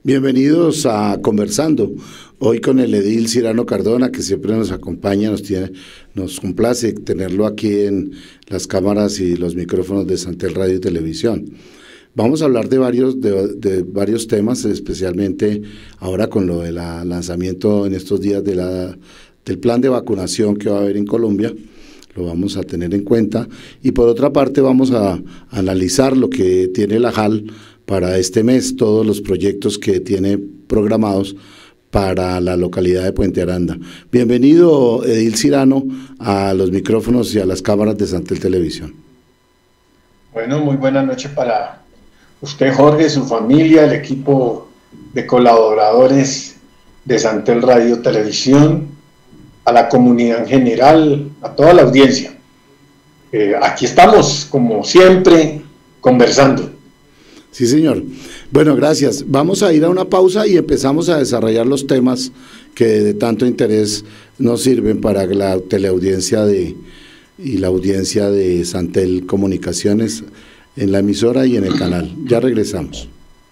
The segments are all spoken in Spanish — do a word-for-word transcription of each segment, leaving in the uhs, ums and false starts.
Bienvenidos a Conversando, hoy con el edil Cyrano Cardona, que siempre nos acompaña, nos tiene, nos complace tenerlo aquí en las cámaras y los micrófonos de Santel Radio y Televisión. Vamos a hablar de varios, de, de varios temas, especialmente ahora con lo del lanzamiento en estos días de la, del plan de vacunación que va a haber en Colombia. Lo vamos a tener en cuenta, y por otra parte vamos a analizar lo que tiene la J A L para este mes, todos los proyectos que tiene programados para la localidad de Puente Aranda. Bienvenido, edil Cyrano, a los micrófonos y a las cámaras de Santel Televisión. Bueno, muy buena noche para usted, Jorge, su familia, el equipo de colaboradores de Santel Radio Televisión, a la comunidad en general, a toda la audiencia. Eh, aquí estamos, como siempre, conversando. Sí, señor. Bueno, gracias. Vamos a ir a una pausa y empezamos a desarrollar los temas que de tanto interés nos sirven para la teleaudiencia de, y la audiencia de Santel Comunicaciones en la emisora y en el canal. Ya regresamos.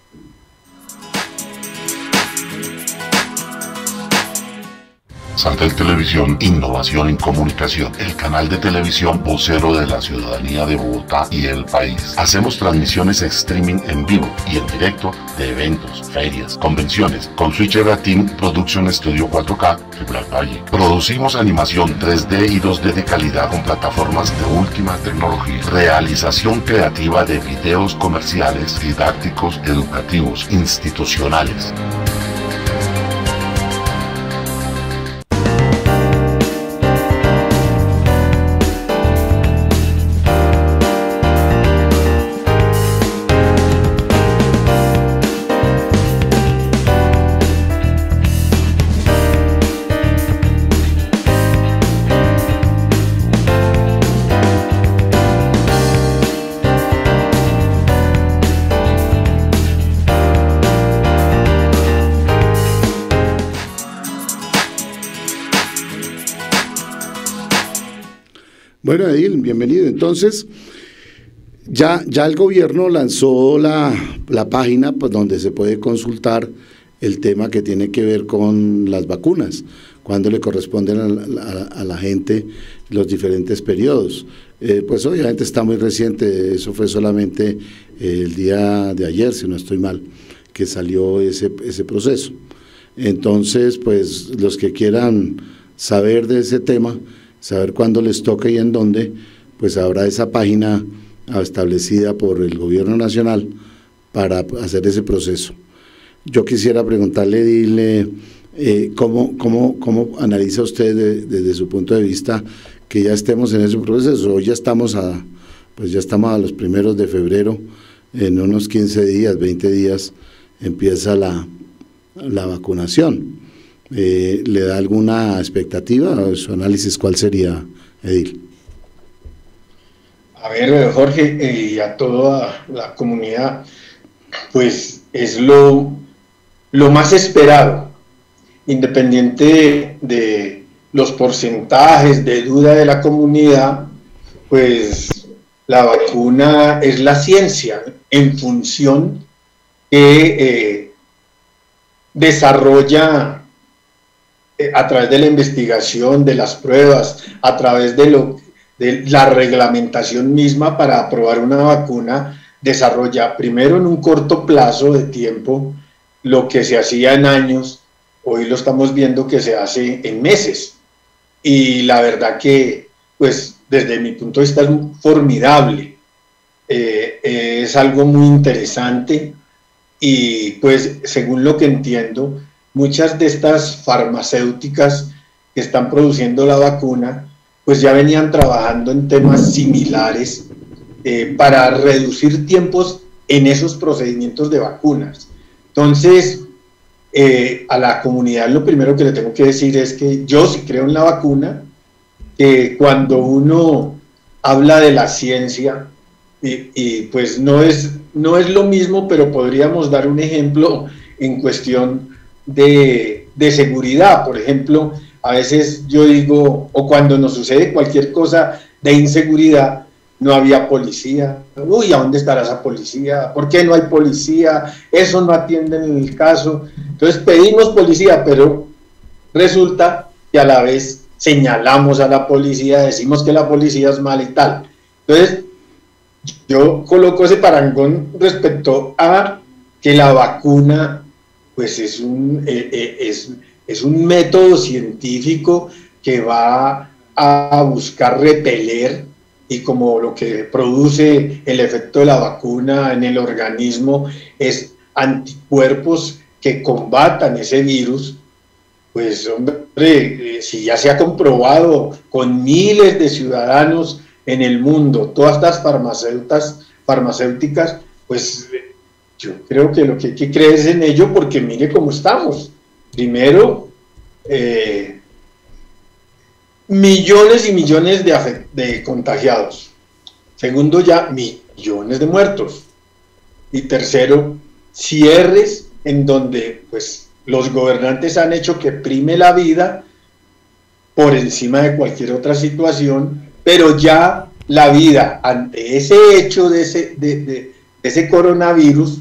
Santel Televisión, innovación en comunicación, el canal de televisión vocero de la ciudadanía de Bogotá y el país. Hacemos transmisiones streaming en vivo y en directo de eventos, ferias, convenciones, con Switcher Team Production Studio cuatro K, Fibral Valle. Producimos animación tres D y dos D de calidad con plataformas de última tecnología. Realización creativa de videos comerciales, didácticos, educativos, institucionales. Bueno, edil, bienvenido. Entonces, ya, ya el gobierno lanzó la, la página pues, donde se puede consultar el tema que tiene que ver con las vacunas, cuando le corresponden a la, a, a la gente los diferentes periodos. Eh, pues obviamente está muy reciente, eso fue solamente el día de ayer, si no estoy mal, que salió ese, ese proceso. Entonces, pues los que quieran saber de ese tema, saber cuándo les toca y en dónde, pues habrá esa página establecida por el gobierno nacional para hacer ese proceso. Yo quisiera preguntarle, dile, eh, ¿cómo, cómo, ¿cómo analiza usted de, desde su punto de vista que ya estemos en ese proceso? Hoy ya estamos a, pues ya estamos a los primeros de febrero, en unos quince días, veinte días, empieza la, la vacunación. Eh, ¿Le da alguna expectativa? ¿Su análisis cuál sería, edil? A ver, Jorge, eh, y a toda la comunidad, pues es lo, lo más esperado, independiente de, de los porcentajes de duda de la comunidad, pues la vacuna es la ciencia en función que eh, desarrolla a través de la investigación, de las pruebas, a través de, lo, de la reglamentación misma para aprobar una vacuna, desarrolla primero en un corto plazo de tiempo lo que se hacía en años, hoy lo estamos viendo que se hace en meses. Y la verdad que, pues, desde mi punto de vista es formidable, eh, es algo muy interesante y, pues, según lo que entiendo, muchas de estas farmacéuticas que están produciendo la vacuna, pues ya venían trabajando en temas similares eh, para reducir tiempos en esos procedimientos de vacunas. Entonces, eh, a la comunidad lo primero que le tengo que decir es que yo sí creo en la vacuna, que cuando uno habla de la ciencia, y, y pues no es, no es lo mismo, pero podríamos dar un ejemplo en cuestión De, de seguridad. Por ejemplo, a veces yo digo, o cuando nos sucede cualquier cosa de inseguridad, no había policía. Uy, ¿a dónde estará esa policía? ¿Por qué no hay policía? Eso no atiende en el caso. Entonces pedimos policía, pero resulta que a la vez señalamos a la policía, decimos que la policía es mala y tal. Entonces, yo coloco ese parangón respecto a que la vacuna, pues es un, eh, es, es un método científico que va a buscar repeler, y como lo que produce el efecto de la vacuna en el organismo es anticuerpos que combatan ese virus, pues hombre, si ya se ha comprobado con miles de ciudadanos en el mundo, todas estas farmacéuticas, farmacéuticas, pues yo creo que lo que hay que creer es en ello, porque mire cómo estamos. Primero, eh, millones y millones de, de contagiados. Segundo, ya millones de muertos. Y tercero, cierres en donde pues los gobernantes han hecho que prime la vida por encima de cualquier otra situación, pero ya la vida ante ese hecho de ese, de, de, de ese coronavirus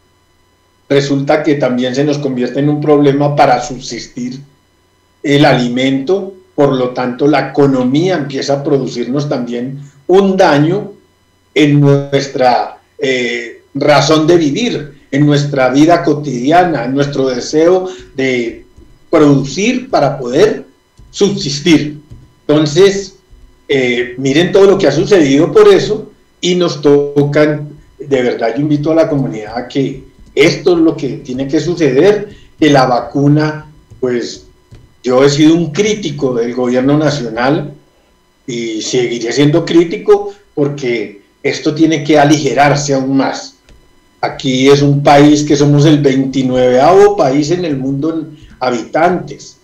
resulta que también se nos convierte en un problema para subsistir el alimento. Por lo tanto, la economía empieza a producirnos también un daño en nuestra eh, razón de vivir, en nuestra vida cotidiana, en nuestro deseo de producir para poder subsistir. Entonces, eh, miren todo lo que ha sucedido por eso, y nos tocan, de verdad yo invito a la comunidad a que esto es lo que tiene que suceder, que la vacuna, pues yo he sido un crítico del gobierno nacional y seguiré siendo crítico porque esto tiene que aligerarse aún más. Aquí es un país que somos el veintinueveavo país en el mundo en habitantes,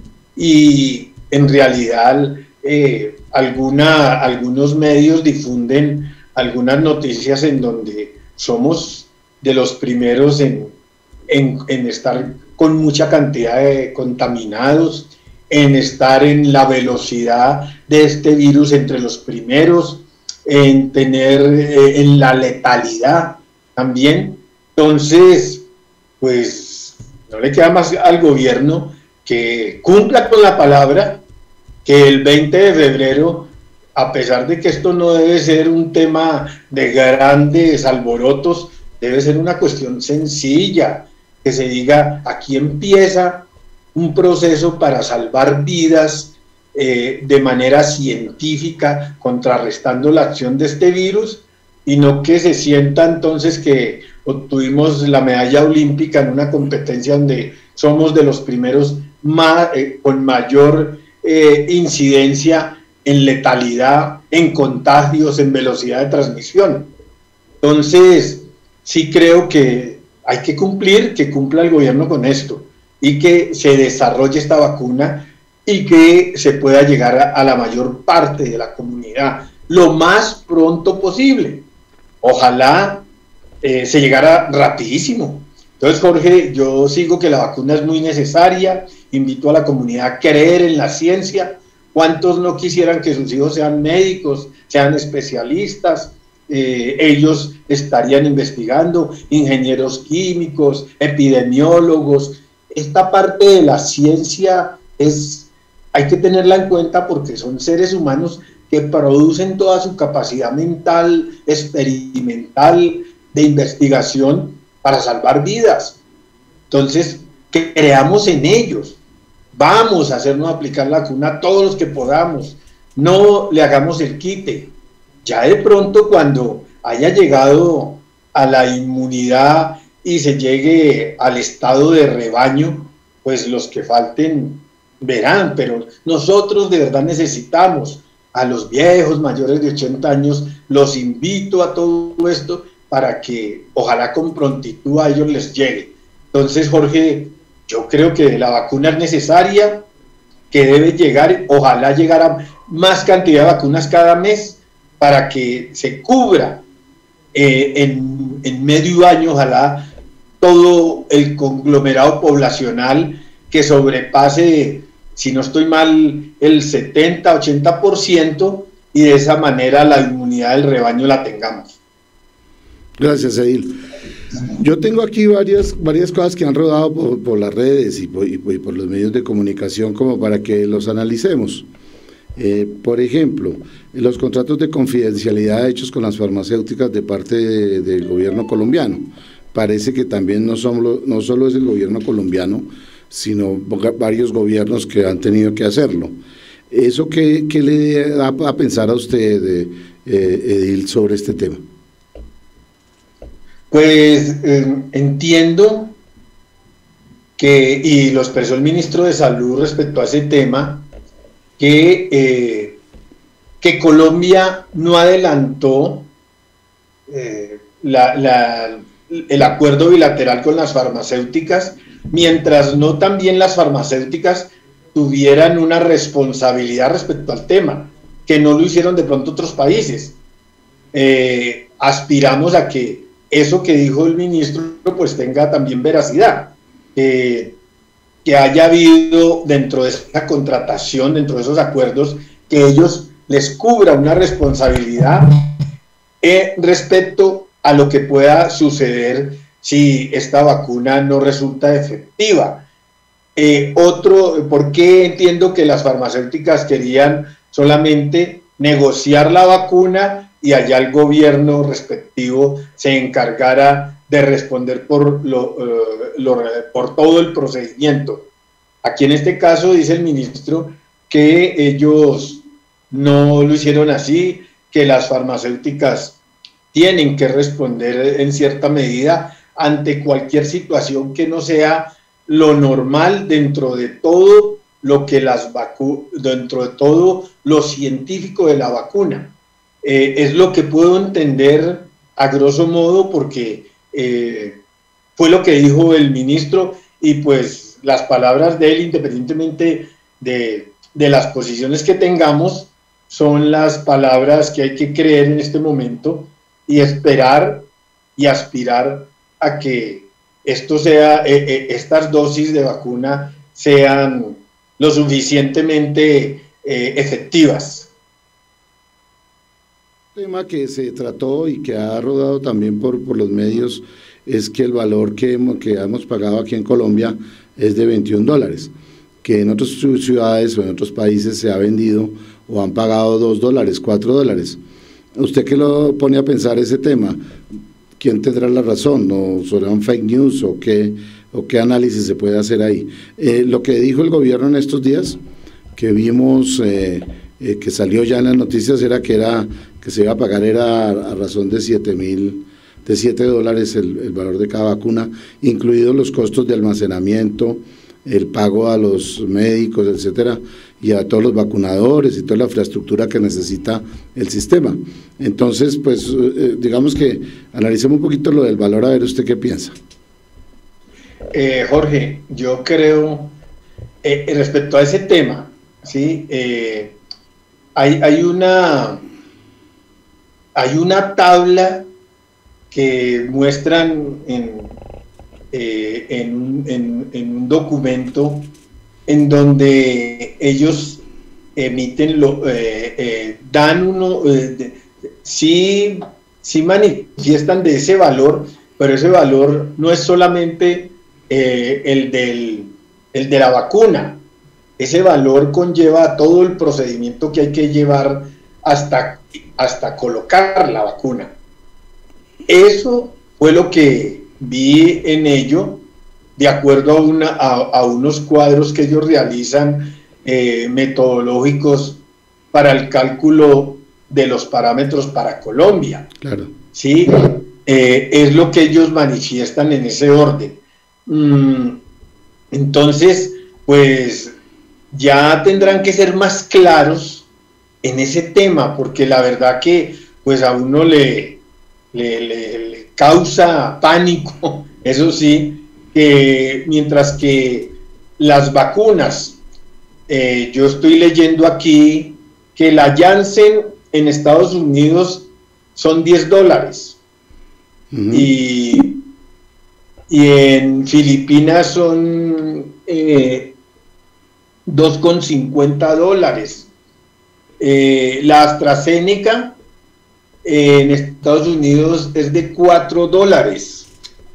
y en realidad eh, alguna, algunos medios difunden algunas noticias en donde somos de los primeros en, en, en estar con mucha cantidad de contaminados, en estar en la velocidad de este virus entre los primeros, en tener eh, en la letalidad también. Entonces, pues no le queda más al gobierno que cumpla con la palabra, que el veinte de febrero, a pesar de que esto no debe ser un tema de grandes alborotos, debe ser una cuestión sencilla, que se diga, aquí empieza un proceso para salvar vidas eh, de manera científica, contrarrestando la acción de este virus, y no que se sienta entonces que obtuvimos la medalla olímpica en una competencia donde somos de los primeros ma eh, con mayor eh, incidencia en letalidad, en contagios, en velocidad de transmisión. Entonces, sí creo que hay que cumplir, que cumpla el gobierno con esto, y que se desarrolle esta vacuna y que se pueda llegar a, a la mayor parte de la comunidad lo más pronto posible. Ojalá eh, se llegara rapidísimo. Entonces, Jorge, yo sigo que la vacuna es muy necesaria, invito a la comunidad a creer en la ciencia. ¿Cuántos no quisieran que sus hijos sean médicos, sean especialistas? Eh, ellos estarían investigando, ingenieros químicos, epidemiólogos. Esta parte de la ciencia es, hay que tenerla en cuenta porque son seres humanos que producen toda su capacidad mental, experimental, de investigación para salvar vidas. Entonces, que creamos en ellos, vamos a hacernos aplicar la vacuna todos los que podamos, no le hagamos el quite. Ya de pronto, cuando haya llegado a la inmunidad y se llegue al estado de rebaño, pues los que falten verán, pero nosotros de verdad necesitamos a los viejos mayores de ochenta años, los invito a todo esto para que ojalá con prontitud a ellos les llegue. Entonces, Jorge, yo creo que la vacuna es necesaria, que debe llegar, ojalá llegara más cantidad de vacunas cada mes, para que se cubra eh, en, en medio año, ojalá, todo el conglomerado poblacional, que sobrepase, si no estoy mal, el setenta, ochenta por ciento, y de esa manera la inmunidad del rebaño la tengamos. Gracias, Edil. Yo tengo aquí varias, varias cosas que han rodado por, por las redes y por, y por los medios de comunicación como para que los analicemos. Eh, por ejemplo, los contratos de confidencialidad hechos con las farmacéuticas de parte de, del gobierno colombiano. Parece que también no, son, no solo es el gobierno colombiano, sino varios gobiernos que han tenido que hacerlo. ¿Eso qué, qué le da a pensar a usted, eh, Edil, sobre este tema? Pues eh, entiendo que, y lo expresó el ministro de Salud respecto a ese tema, que, eh, que Colombia no adelantó eh, la, la, el acuerdo bilateral con las farmacéuticas, mientras no también las farmacéuticas tuvieran una responsabilidad respecto al tema, que no lo hicieron de pronto otros países. Eh, aspiramos a que eso que dijo el ministro pues tenga también veracidad, eh, que haya habido dentro de esa contratación, dentro de esos acuerdos, que ellos les cubra una responsabilidad eh, respecto a lo que pueda suceder si esta vacuna no resulta efectiva. Eh, otro, ¿por qué entiendo que las farmacéuticas querían solamente negociar la vacuna y allá el gobierno respectivo se encargara de responder por, lo, uh, lo, por todo el procedimiento? Aquí en este caso dice el ministro que ellos no lo hicieron así, que las farmacéuticas tienen que responder en cierta medida ante cualquier situación que no sea lo normal dentro de todo lo que las vacu dentro de todo lo científico de la vacuna. Eh, es lo que puedo entender a grosso modo, porque eh, fue lo que dijo el ministro, y pues las palabras de él, independientemente de, de las posiciones que tengamos, son las palabras que hay que creer en este momento y esperar y aspirar a que esto sea, eh, eh, estas dosis de vacuna sean lo suficientemente eh, efectivas. Un tema que se trató y que ha rodado también por, por los medios es que el valor que hemos, que hemos pagado aquí en Colombia es de veintiún dólares, que en otras ciudades o en otros países se ha vendido o han pagado dos dólares, cuatro dólares. ¿Usted qué lo pone a pensar ese tema? ¿Quién tendrá la razón? ¿O serán fake news o qué, o qué análisis se puede hacer ahí? Eh, lo que dijo el gobierno en estos días, que vimos eh, eh, que salió ya en las noticias, era que era que se iba a pagar era a, a razón de siete mil, de siete dólares el, el valor de cada vacuna, incluidos los costos de almacenamiento, el pago a los médicos, etcétera, y a todos los vacunadores y toda la infraestructura que necesita el sistema. Entonces, pues, eh, digamos que analicemos un poquito lo del valor, a ver usted qué piensa. Eh, Jorge, yo creo, eh, respecto a ese tema, ¿sí? Eh, hay, hay una... Hay una tabla que muestran en, eh, en, en, en un documento en donde ellos emiten, lo, eh, eh, dan uno, eh, de, sí, sí manifiestan de ese valor, pero ese valor no es solamente eh, el, del, el de la vacuna. Ese valor conlleva todo el procedimiento que hay que llevar hasta hasta colocar la vacuna. Eso fue lo que vi en ello, de acuerdo a, una, a, a unos cuadros que ellos realizan eh, metodológicos para el cálculo de los parámetros para Colombia. Claro. ¿Sí? Eh, es lo que ellos manifiestan en ese orden. Mm, entonces, pues ya tendrán que ser más claros en ese tema, porque la verdad que pues a uno le, le, le, le causa pánico, eso sí, que mientras que las vacunas, eh, yo estoy leyendo aquí que la Janssen en Estados Unidos son diez dólares, uh-huh. y, y en Filipinas son eh, dos con cincuenta dólares. Eh, la AstraZeneca eh, en Estados Unidos es de cuatro dólares.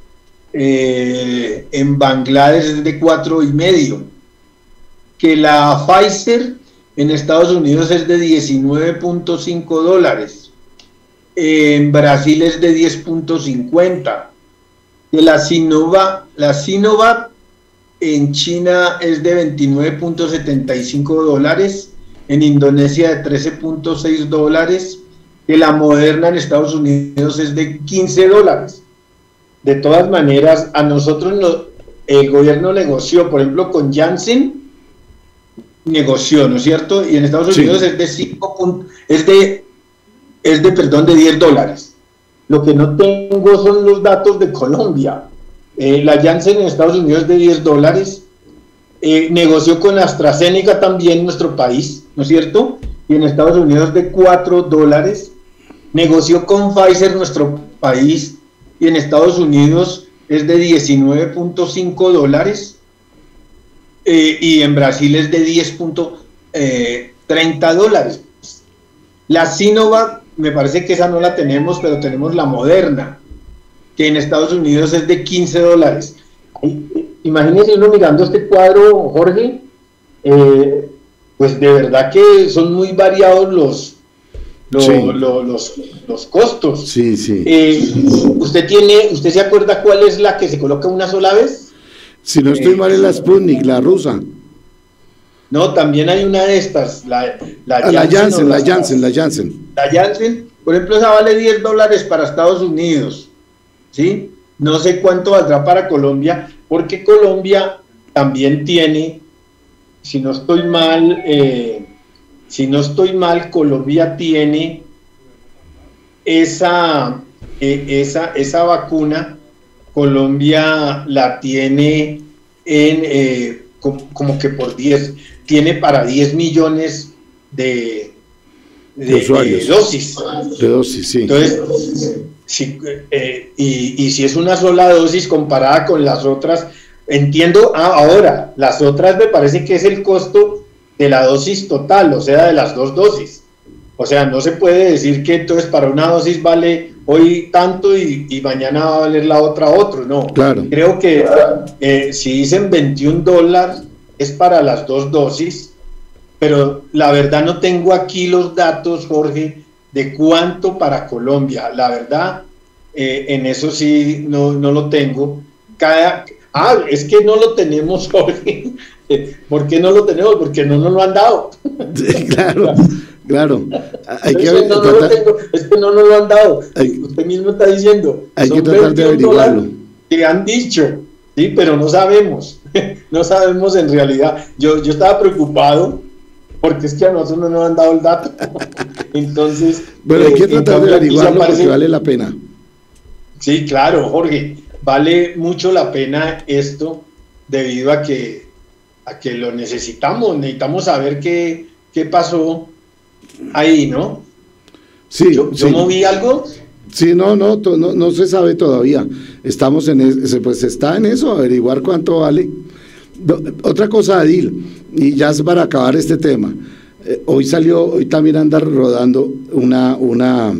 Eh, en Bangladesh es de cuatro y medio. Que la Pfizer en Estados Unidos es de diecinueve punto cinco dólares. En Brasil es de diez punto cincuenta. Que la Sinovac, la Sinovac en China es de veintinueve punto setenta y cinco dólares. En Indonesia de trece punto seis dólares. Que la Moderna en Estados Unidos es de quince dólares. De todas maneras, a nosotros no, el gobierno negoció, por ejemplo, con Janssen, negoció, ¿no es cierto? Y en Estados Unidos sí. es de cinco, es de, es de, perdón, de diez dólares. Lo que no tengo son los datos de Colombia. Eh, la Janssen en Estados Unidos es de diez dólares. Eh, negoció con AstraZeneca también nuestro país, ¿no es cierto? Y en Estados Unidos de cuatro dólares. Negoció con Pfizer nuestro país y en Estados Unidos es de diecinueve punto cinco dólares. Eh, y en Brasil es de diez punto treinta dólares. La Sinovac, me parece que esa no la tenemos, pero tenemos la Moderna, que en Estados Unidos es de quince dólares. Imagínense uno mirando este cuadro, Jorge, eh, pues de verdad que son muy variados los, los, sí. los, los, los costos. Sí, sí. Eh, ¿usted tiene, usted se acuerda cuál es la que se coloca una sola vez? Si no estoy eh, mal, es la Sputnik, la rusa. No, también hay una de estas, la, la, ah, la Janssen, la Janssen, la Janssen. La Janssen, por ejemplo, esa vale diez dólares para Estados Unidos, ¿sí? No sé cuánto valdrá para Colombia, porque Colombia también tiene, si no estoy mal, eh, si no estoy mal, Colombia tiene esa, eh, esa, esa vacuna. Colombia la tiene en eh, como, como que por diez, tiene para diez millones de, de, de usuarios, de dosis. De dosis, sí. Entonces, si, eh, y, y si es una sola dosis comparada con las otras, entiendo, ah, ahora, las otras me parece que es el costo de la dosis total, o sea, de las dos dosis. O sea, no se puede decir que entonces para una dosis vale hoy tanto y, y mañana va a valer la otra otro, no. Claro. Creo que eh, si dicen veintiún dólares es para las dos dosis, pero la verdad no tengo aquí los datos, Jorge, de cuánto para Colombia. La verdad, eh, en eso sí no, no lo tengo. Cada, ah, es que no lo tenemos, Jorge. ¿Por qué no lo tenemos? Porque no nos lo han dado. Sí, claro. Claro, hay que ver, no, no lo tengo, es que no nos lo han dado. Hay, usted mismo está diciendo. Hay que tratar de averiguarlo. Que han dicho, sí, pero no sabemos. No sabemos en realidad. Yo, yo estaba preocupado porque es que a nosotros no nos han dado el dato. Entonces. Bueno, hay que tratar de averiguarlo aparece, porque vale la pena. Sí, claro, Jorge. Vale mucho la pena esto debido a que, a que lo necesitamos. Necesitamos saber qué, qué pasó ahí, ¿no? Sí, ¿Yo, yo sí. moví algo? Sí, no, no, no, no se sabe todavía. Estamos en eso, pues está en eso, averiguar cuánto vale. Otra cosa, Adil, y ya es para acabar este tema. Eh, hoy salió, hoy también anda rodando una, una,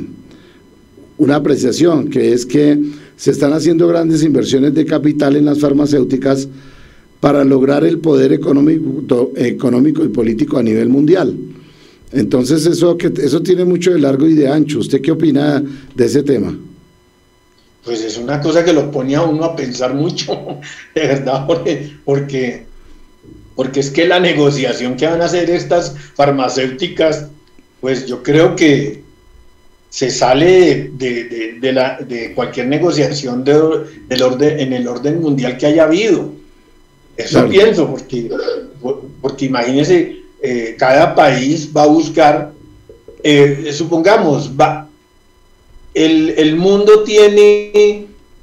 una apreciación, que es que se están haciendo grandes inversiones de capital en las farmacéuticas para lograr el poder económico, económico y político a nivel mundial. Entonces eso que eso tiene mucho de largo y de ancho. ¿Usted qué opina de ese tema? Pues es una cosa que lo pone a uno a pensar mucho, de verdad, porque, porque, porque es que la negociación que van a hacer estas farmacéuticas, pues yo creo que se sale de, de, de, la, de cualquier negociación de, del orden, en el orden mundial que haya habido. Eso claro. Pienso, porque, porque imagínense, eh, cada país va a buscar, eh, supongamos, va, el, el mundo tiene,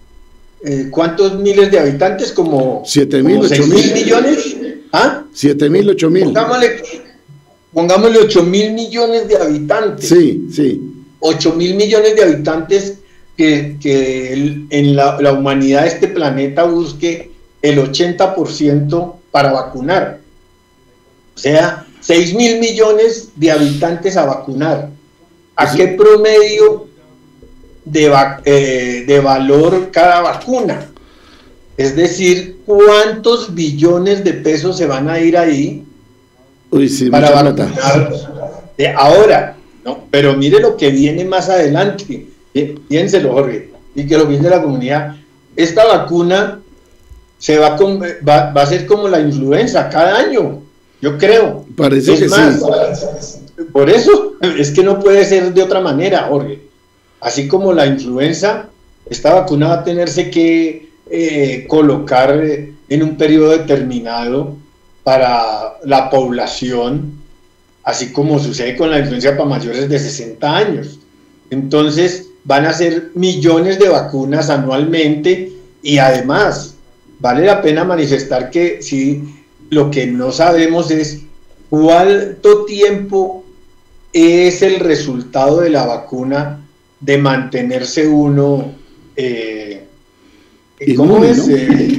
eh, ¿cuántos miles de habitantes? Como siete mil, ocho mil millones. ¿Ah? siete mil, ocho mil. Pongámosle, pongámosle ocho mil millones de habitantes. Sí, sí. ocho mil millones de habitantes que, que el, en la, la humanidad de este planeta busque el ochenta por ciento para vacunar. O sea, seis mil millones de habitantes a vacunar. ¿A qué promedio de, eh, de valor cada vacuna? Es decir, ¿cuántos billones de pesos se van a ir ahí Uy, sí, para mucha vacunar plata. de ahora? ¿No? Pero mire lo que viene más adelante. Piénselo, Jorge, y que lo piense la comunidad. Esta vacuna se va, con, va, va a ser como la influenza cada año, yo creo. Parece es que más, sí. Por eso es que no puede ser de otra manera, Jorge. Así como la influenza, esta vacuna va a tenerse que eh, colocar en un periodo determinado para la población, así como sucede con la influenza para mayores de sesenta años. Entonces van a ser millones de vacunas anualmente y además vale la pena manifestar que sí, lo que no sabemos es cuánto tiempo es el resultado de la vacuna de mantenerse uno, eh, ¿cómo Inmune, es? ¿no? Eh,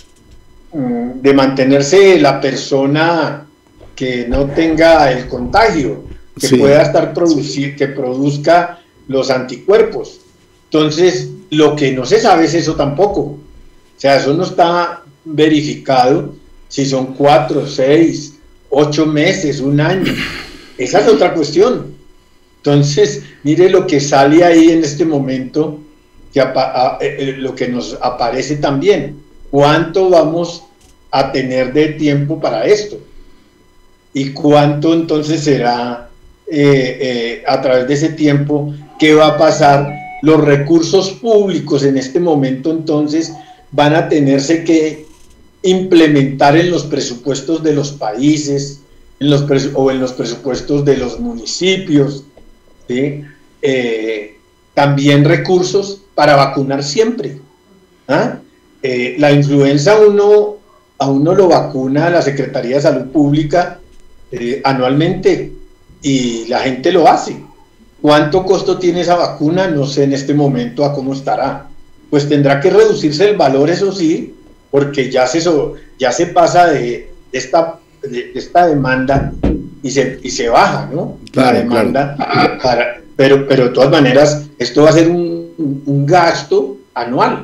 de mantenerse la persona que no tenga el contagio, que Sí. pueda estar producir, que produzca los anticuerpos. Entonces, lo que no se sabe es eso tampoco. O sea, eso no está verificado si son cuatro, seis, ocho meses, un año. Esa es otra cuestión. Entonces, mire lo que sale ahí en este momento, que apa- a, eh, lo que nos aparece también. ¿Cuánto vamos a tener de tiempo para esto? ¿Y cuánto entonces será eh, eh, a través de ese tiempo? ¿Qué va a pasar? Los recursos públicos en este momento entonces van a tenerse que implementar en los presupuestos de los países en los presu- o en los presupuestos de los municipios, ¿sí? Eh, también recursos para vacunar siempre. ¿Ah? Eh, la influenza uno, a uno lo vacuna la Secretaría de Salud Pública eh, anualmente y la gente lo hace. ¿Cuánto costo tiene esa vacuna? No sé en este momento a cómo estará. Pues tendrá que reducirse el valor, eso sí, porque ya se, so, ya se pasa de, de, esta, de, de esta demanda y se, y se baja, ¿no? Claro, la demanda. Claro. Para, pero, pero de todas maneras, esto va a ser un, un gasto anual.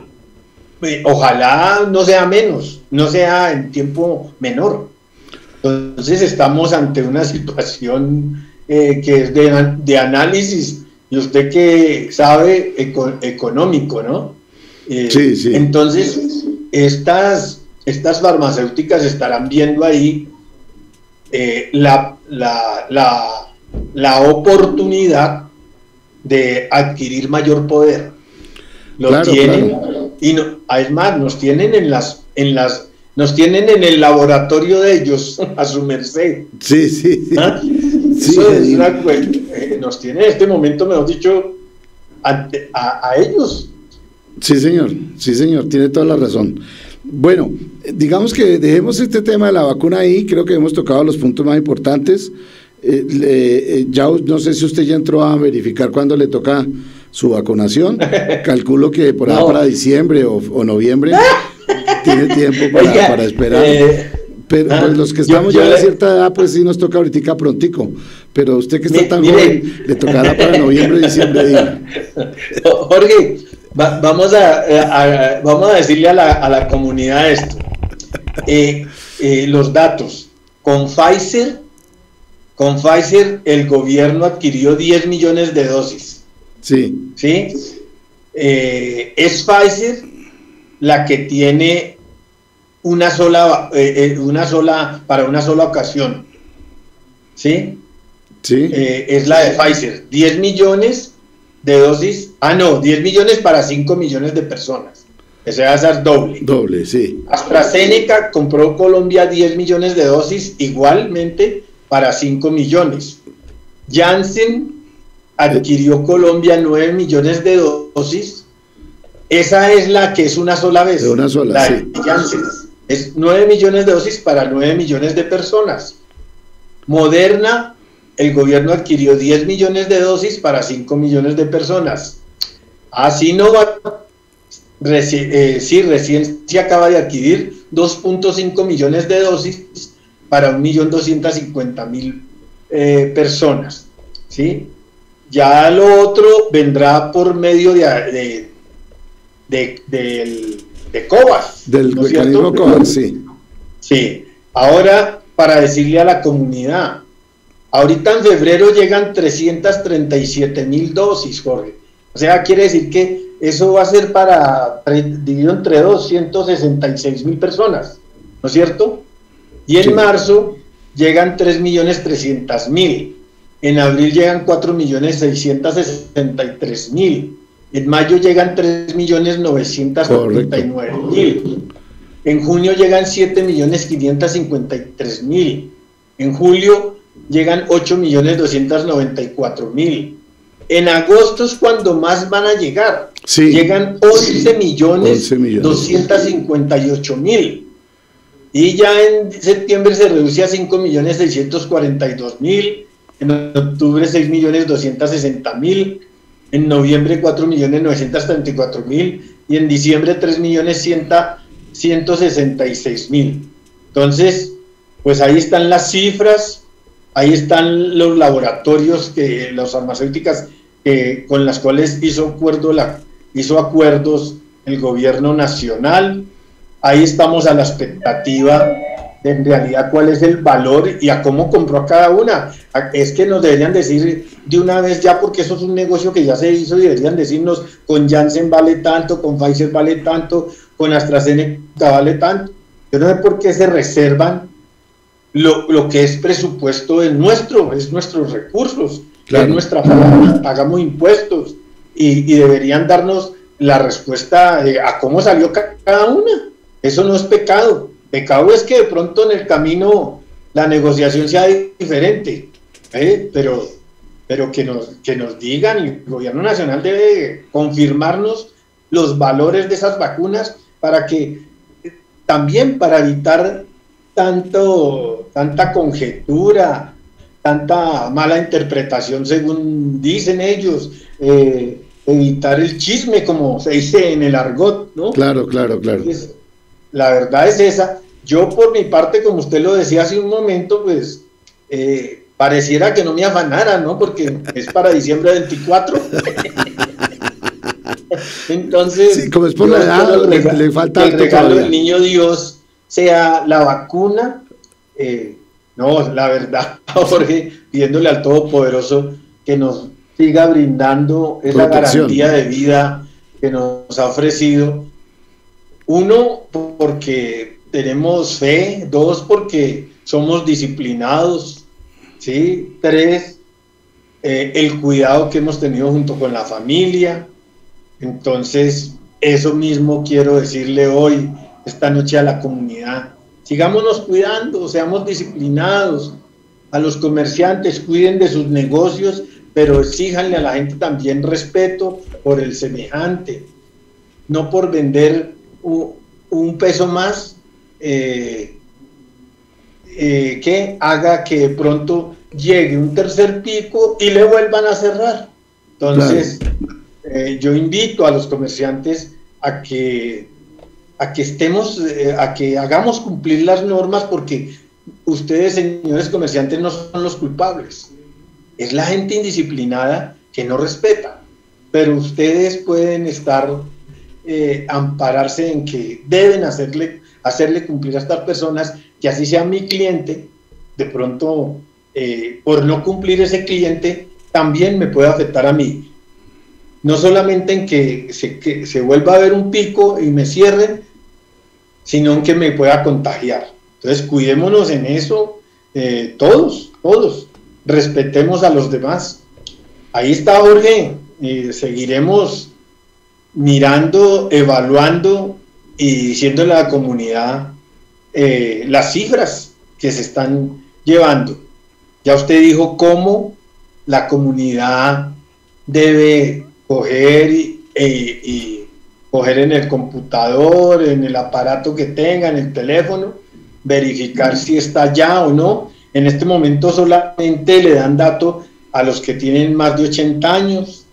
Ojalá no sea menos, no sea en tiempo menor. Entonces estamos ante una situación eh, que es de, de análisis, y usted que sabe, eco, económico, ¿no? Eh, sí, sí. Entonces, estas, estas farmacéuticas estarán viendo ahí eh, la, la, la, la oportunidad de adquirir mayor poder. Lo claro, tienen, claro. y no, además nos tienen en las, en las, nos tienen en el laboratorio de ellos a su merced. Sí, sí, sí. ¿Ah? Sí, Eso es sí. una, eh, nos tiene en este momento, mejor dicho, a, a, a ellos. Sí, señor, sí, señor, tiene toda la razón. Bueno, digamos que dejemos este tema de la vacuna ahí, creo que hemos tocado los puntos más importantes. Eh, le, eh, ya no sé si usted ya entró a verificar cuándo le toca su vacunación. Calculo que por ahí no. para diciembre o, o noviembre tiene tiempo para, Oiga, para esperar. Eh, Pero ah, pues los que estamos yo, yo ya de cierta edad, pues sí nos toca ahorita prontico. Pero usted que está mi, tan mire. joven, le tocará para noviembre, diciembre. Diga. Jorge, va, vamos, a, a, a, vamos a decirle a la, a la comunidad esto. Eh, eh, los datos. Con Pfizer, con Pfizer el gobierno adquirió diez millones de dosis. Sí. ¿Sí? Eh, es Pfizer la que tiene una sola, eh, una sola, para una sola ocasión, ¿sí? Sí. Eh, es la de Pfizer, diez millones de dosis, ah no, diez millones para cinco millones de personas, o sea, esa es doble. Doble, sí. AstraZeneca compró Colombia diez millones de dosis, igualmente para cinco millones. Janssen adquirió eh. Colombia nueve millones de dosis, esa es la que es una sola vez. De una sola, la sí. Janssen. Es nueve millones de dosis para nueve millones de personas. Moderna, el gobierno adquirió diez millones de dosis para cinco millones de personas. Así no va, reci, eh, sí, recién se acaba de adquirir dos punto cinco millones de dosis para un millón doscientas cincuenta mil eh, personas, ¿sí? Ya lo otro vendrá por medio de, de, de, de, de COVAX. Del ¿no es mecanismo cierto? COVAX, sí. Sí. Ahora, para decirle a la comunidad, ahorita en febrero llegan trescientas treinta y siete mil dosis, Jorge. O sea, quiere decir que eso va a ser para, dividido entre doscientas sesenta y seis mil personas, ¿no es cierto? Y en Sí. marzo llegan tres millones trescientos mil, en abril llegan cuatro millones seiscientos sesenta y tres mil, en mayo llegan tres millones novecientos setenta y nueve mil, en junio llegan siete millones quinientos cincuenta y tres mil, en julio llegan ocho millones doscientos noventa y cuatro mil, en agosto es cuando más van a llegar, Sí. llegan once millones once millones. doscientos cincuenta y ocho mil, y ya en septiembre se reduce a cinco millones seiscientos cuarenta y dos mil, en octubre seis millones doscientos sesenta mil, en noviembre cuatro millones novecientos treinta y cuatro mil y en diciembre tres millones ciento sesenta y seis mil. Entonces, pues ahí están las cifras, ahí están los laboratorios, que las farmacéuticas eh, con las cuales hizo, acuerdo la, hizo acuerdos el gobierno nacional. Ahí estamos a la expectativa de en realidad cuál es el valor y a cómo compró a cada una. Es que nos deberían decir de una vez ya, porque eso es un negocio que ya se hizo, y deberían decirnos con Janssen vale tanto, con Pfizer vale tanto, con AstraZeneca vale tanto. Yo no sé por qué se reservan lo, lo que es presupuesto es nuestro, es nuestros recursos, claro. Es nuestra forma, pagamos impuestos y, y deberían darnos la respuesta de a cómo salió cada una. Eso no es pecado. Pecado es que de pronto en el camino la negociación sea diferente, ¿eh? pero, pero que, nos, que nos digan, y el gobierno nacional debe confirmarnos los valores de esas vacunas para que también para evitar tanto, tanta conjetura, tanta mala interpretación según dicen ellos, eh, evitar el chisme como se dice en el argot, ¿no? Claro, claro, claro. Entonces, la verdad es esa. Yo por mi parte, como usted lo decía hace un momento, pues eh, pareciera que no me afanara, ¿no? Porque es para diciembre veinticuatro. Entonces, sí, como es por la edad, le, le falta que el regalo todavía del niño Dios sea la vacuna. Eh, no, la verdad, Jorge, pidiéndole al Todopoderoso que nos siga brindando esa protección, garantía de vida que nos ha ofrecido. Uno, porque tenemos fe. Dos, porque somos disciplinados, ¿sí? Tres, eh, el cuidado que hemos tenido junto con la familia. Entonces, eso mismo quiero decirle hoy, esta noche, a la comunidad. Sigámonos cuidando, seamos disciplinados. A los comerciantes, cuiden de sus negocios, pero exíjanle a la gente también respeto por el semejante. No por vender un, un peso más, eh, eh, que haga que de pronto llegue un tercer pico y le vuelvan a cerrar. Entonces, claro. eh, yo invito a los comerciantes a que, a que estemos, eh, a que hagamos cumplir las normas, porque ustedes, señores comerciantes, no son los culpables. Es la gente indisciplinada que no respeta, pero ustedes pueden estar, eh, ampararse en que deben hacerle, hacerle cumplir a estas personas, que así sea mi cliente, de pronto, eh, por no cumplir ese cliente, también me puede afectar a mí. No solamente en que se, que se vuelva a ver un pico y me cierren, sino en que me pueda contagiar. Entonces, cuidémonos en eso, eh, todos, todos. Respetemos a los demás. Ahí está, Jorge, y seguiremos mirando, evaluando y diciéndole a la comunidad eh, las cifras que se están llevando. Ya usted dijo cómo la comunidad debe coger y, y, y coger en el computador, en el aparato que tenga, en el teléfono, verificar si está ya o no. En este momento solamente le dan dato a los que tienen más de ochenta años,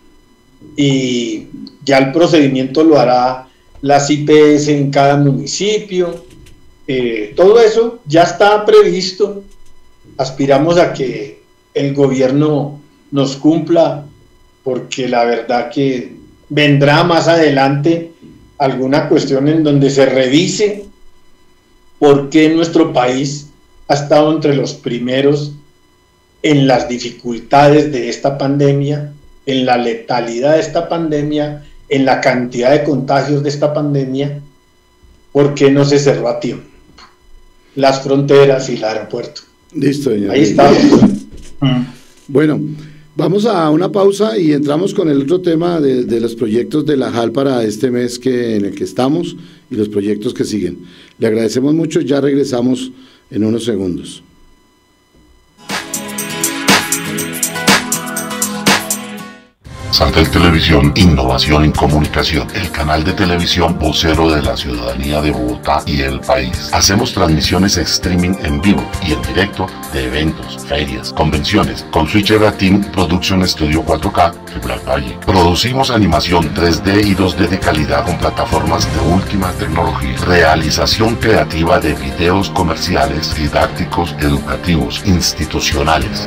y ya el procedimiento lo hará las I P S en cada municipio, Eh, todo eso ya está previsto. Aspiramos a que el gobierno nos cumpla, porque la verdad que vendrá más adelante alguna cuestión en donde se revise por qué nuestro país ha estado entre los primeros en las dificultades de esta pandemia, en la letalidad de esta pandemia, en la cantidad de contagios de esta pandemia. ¿Por qué no se cerró a tiempo las fronteras y el aeropuerto? Listo, señor. Ahí estamos. Bueno, vamos a una pausa y entramos con el otro tema de, de los proyectos de la J A L para este mes que, en el que estamos y los proyectos que siguen. Le agradecemos mucho, ya regresamos en unos segundos. Santel Televisión, innovación en comunicación, el canal de televisión vocero de la ciudadanía de Bogotá y el país. Hacemos transmisiones streaming en vivo y en directo de eventos, ferias, convenciones, con Switcher Team Production Studio cuatro K, Ripley Valle. Producimos animación tres D y dos D de calidad con plataformas de última tecnología. Realización creativa de videos comerciales, didácticos, educativos, institucionales.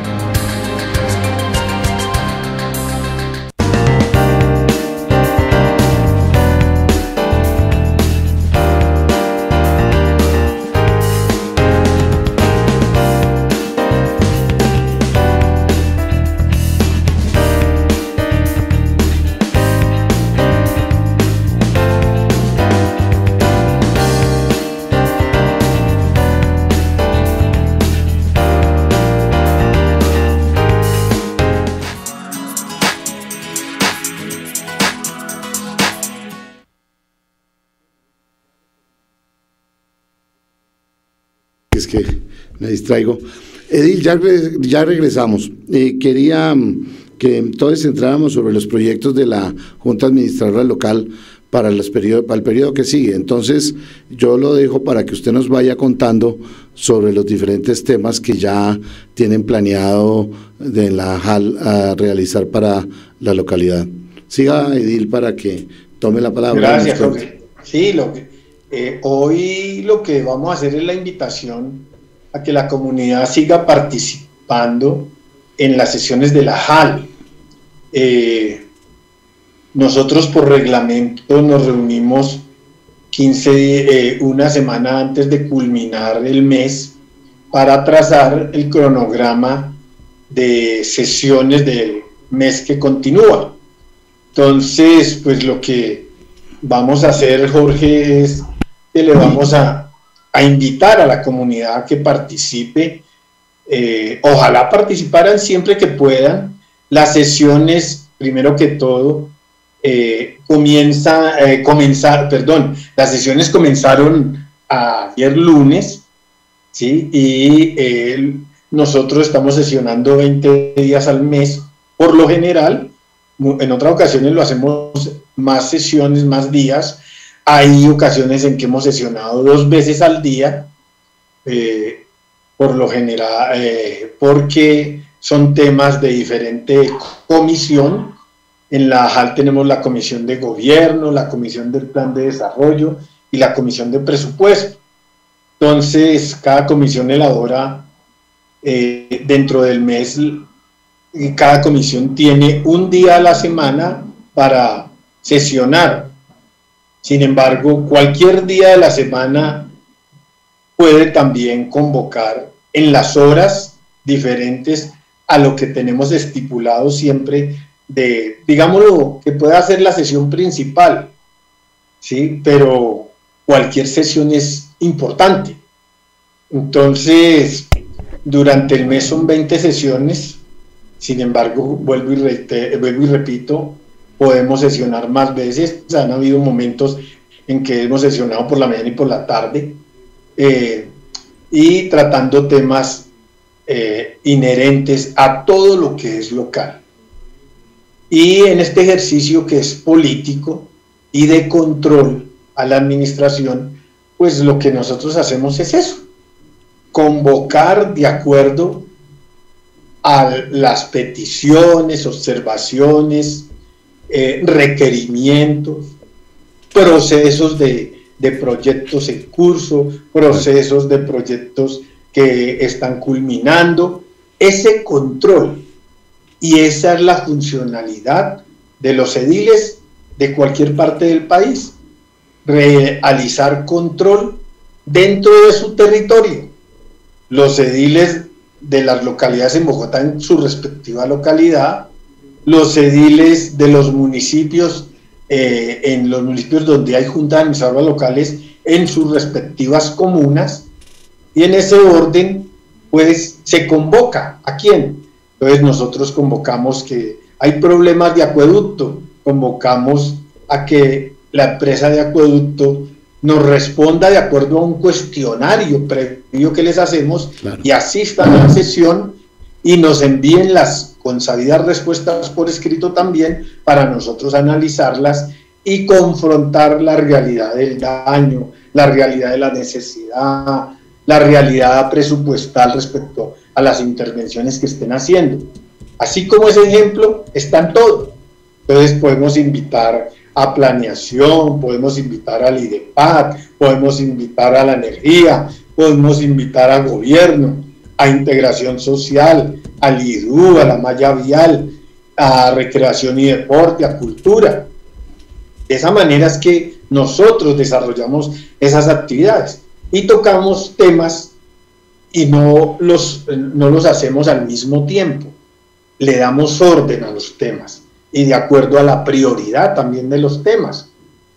Es que me distraigo. Edil, ya, ya regresamos. Eh, quería que entonces entráramos sobre los proyectos de la Junta Administradora Local para, los periodo, para el periodo que sigue. Entonces, yo lo dejo para que usted nos vaya contando sobre los diferentes temas que ya tienen planeado de la J A L a realizar para la localidad. Siga, Edil, para que tome la palabra. Gracias, Jorge. Sí, lo que... Eh, hoy lo que vamos a hacer es la invitación a que la comunidad siga participando en las sesiones de la J A L. Eh, nosotros por reglamento nos reunimos quince, eh, una semana antes de culminar el mes para trazar el cronograma de sesiones del mes que continúa. Entonces, pues lo que vamos a hacer, Jorge, es que le vamos a, a invitar a la comunidad a que participe. Eh, ojalá participaran siempre que puedan. Las sesiones, primero que todo, eh, comienza, eh, comenzar, perdón, las sesiones comenzaron ayer lunes, ¿sí? Y eh, nosotros estamos sesionando veinte días al mes, por lo general. En otras ocasiones lo hacemos más sesiones, más días. Hay ocasiones en que hemos sesionado dos veces al día, eh, por lo general, eh, porque son temas de diferente comisión. En la J A L tenemos la comisión de gobierno, la comisión del plan de desarrollo y la comisión de presupuesto. Entonces, cada comisión elabora eh, dentro del mes, cada comisión tiene un día a la semana para sesionar. Sin embargo, cualquier día de la semana puede también convocar en las horas diferentes a lo que tenemos estipulado siempre de, digámoslo, que pueda ser la sesión principal, ¿sí? Pero cualquier sesión es importante. Entonces, durante el mes son veinte sesiones. Sin embargo, vuelvo y, rete, vuelvo y repito, podemos sesionar más veces. Han habido momentos en que hemos sesionado por la mañana y por la tarde, eh, y tratando temas eh, inherentes a todo lo que es local. Y en este ejercicio que es político y de control a la administración, pues lo que nosotros hacemos es eso, convocar de acuerdo a las peticiones, observaciones, eh, requerimientos, procesos de, de proyectos en curso, procesos de proyectos que están culminando, ese control, y esa es la funcionalidad de los ediles de cualquier parte del país, realizar control dentro de su territorio. Los ediles de las localidades en Bogotá en su respectiva localidad, los ediles de los municipios, eh, en los municipios donde hay juntas administradoras locales en sus respectivas comunas, y en ese orden pues se convoca ¿a quién? Entonces nosotros convocamos que hay problemas de acueducto, convocamos a que la empresa de acueducto nos responda de acuerdo a un cuestionario previo que les hacemos, claro, y asistan a la sesión y nos envíen las consabidas respuestas por escrito también para nosotros analizarlas y confrontar la realidad del daño, la realidad de la necesidad, la realidad presupuestal respecto a las intervenciones que estén haciendo. Así como ese ejemplo, están todos. Entonces podemos invitar a planeación, podemos invitar al IDEPAC, podemos invitar a la energía, podemos invitar al gobierno, a integración social, al I D U, a la malla vial, a recreación y deporte, a cultura. De esa manera es que nosotros desarrollamos esas actividades y tocamos temas y no los, no los hacemos al mismo tiempo, le damos orden a los temas y de acuerdo a la prioridad también de los temas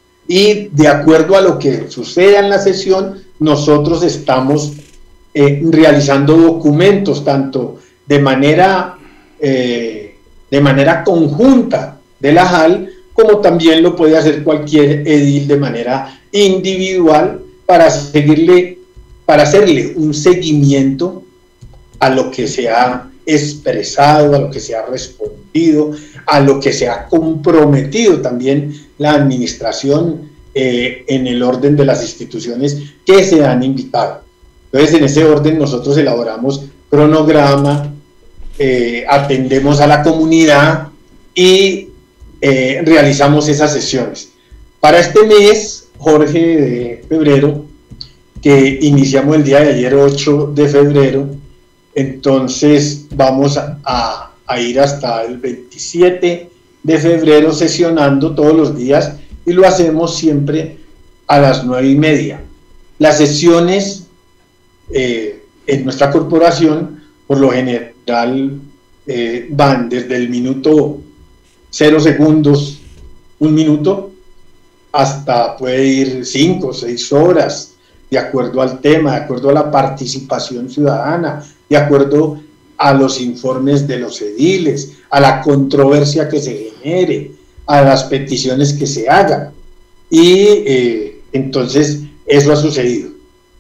y de acuerdo a lo que suceda en la sesión, nosotros estamos eh, realizando documentos tanto de manera eh, de manera conjunta de la J A L, como también lo puede hacer cualquier edil de manera individual para seguirle, para hacerle un seguimiento a lo que se ha expresado, a lo que se ha respondido, a lo que se ha comprometido también la administración eh, en el orden de las instituciones que se han invitado. Entonces, en ese orden nosotros elaboramos cronograma, eh, atendemos a la comunidad y eh, realizamos esas sesiones. Para este mes, Jorge, de febrero, que iniciamos el día de ayer, ocho de febrero, entonces vamos a, a, a ir hasta el veintisiete de febrero sesionando todos los días y lo hacemos siempre a las nueve y media. Las sesiones eh, en nuestra corporación por lo general eh, van desde el minuto cero segundos, un minuto, hasta puede ir cinco o seis horas, de acuerdo al tema, de acuerdo a la participación ciudadana, de acuerdo a los informes de los ediles, a la controversia que se genere, a las peticiones que se hagan. Y eh, entonces eso ha sucedido.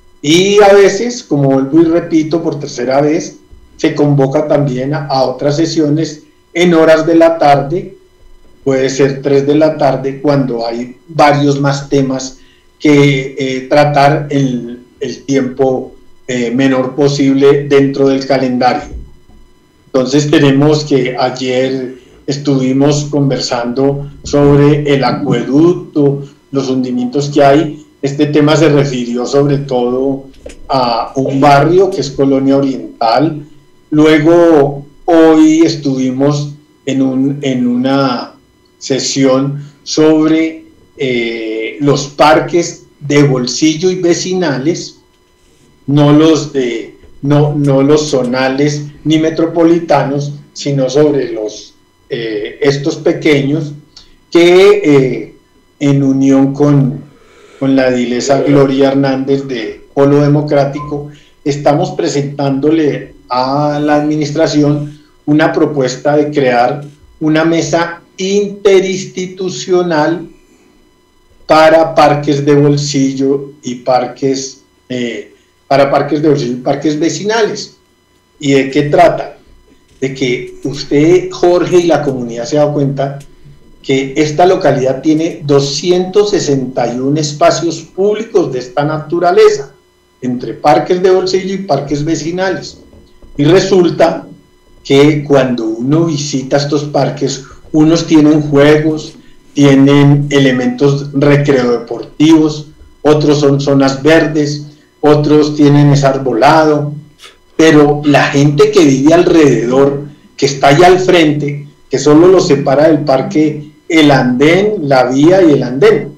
Y a veces, como vuelvo y repito por tercera vez, se convoca también a, a otras sesiones en horas de la tarde, puede ser tres de la tarde, cuando hay varios más temas que eh, tratar el, el tiempo eh, menor posible dentro del calendario. Entonces tenemos que ayer estuvimos conversando sobre el acueducto, los hundimientos que hay. Este tema se refirió sobre todo a un barrio que es Colonia Oriental. Luego hoy estuvimos en, un, en una sesión sobre eh, los parques de bolsillo y vecinales, no los de no, no los zonales ni metropolitanos, sino sobre los eh, estos pequeños que eh, en unión con, con la edilesa Gloria Hernández de Polo Democrático estamos presentándole a la administración una propuesta de crear una mesa interinstitucional para parques de bolsillo y parques eh, para parques de bolsillo y parques vecinales. ¿Y de qué trata? De que usted, Jorge, y la comunidad se da cuenta que esta localidad tiene doscientos sesenta y uno espacios públicos de esta naturaleza, entre parques de bolsillo y parques vecinales. Y resulta que cuando uno visita estos parques, unos tienen juegos, tienen elementos recreo-deportivos, otros son zonas verdes, otros tienen es arbolado, pero la gente que vive alrededor, que está allá al frente, que solo lo separa del parque el andén, la vía y el andén,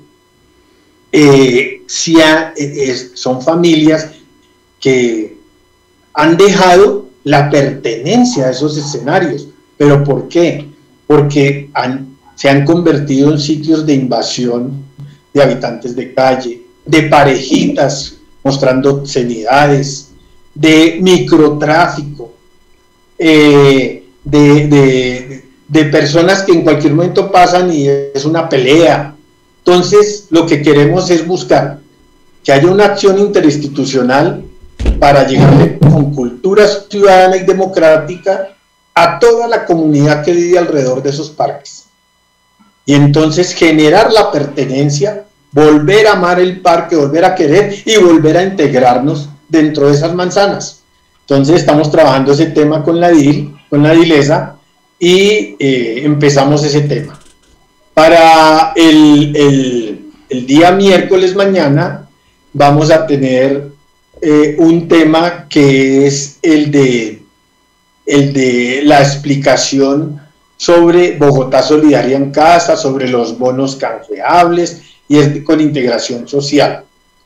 eh, si ha, eh, son familias que han dejado la pertenencia a esos escenarios. ¿Pero por qué? Porque han, se han convertido en sitios de invasión de habitantes de calle, de parejitas mostrando obscenidades, de microtráfico, eh, de, de, de personas que en cualquier momento pasan y es una pelea. Entonces, lo que queremos es buscar que haya una acción interinstitucional para llegarle con cultura ciudadana y democrática a toda la comunidad que vive alrededor de esos parques. Y entonces generar la pertenencia, volver a amar el parque, volver a querer y volver a integrarnos dentro de esas manzanas. Entonces estamos trabajando ese tema con la D I L, con la DILESA, y eh, empezamos ese tema. Para el, el, el día miércoles mañana vamos a tener eh, un tema que es el de, el de la explicación sobre Bogotá Solidaria en Casa, sobre los bonos canjeables, y es con integración social.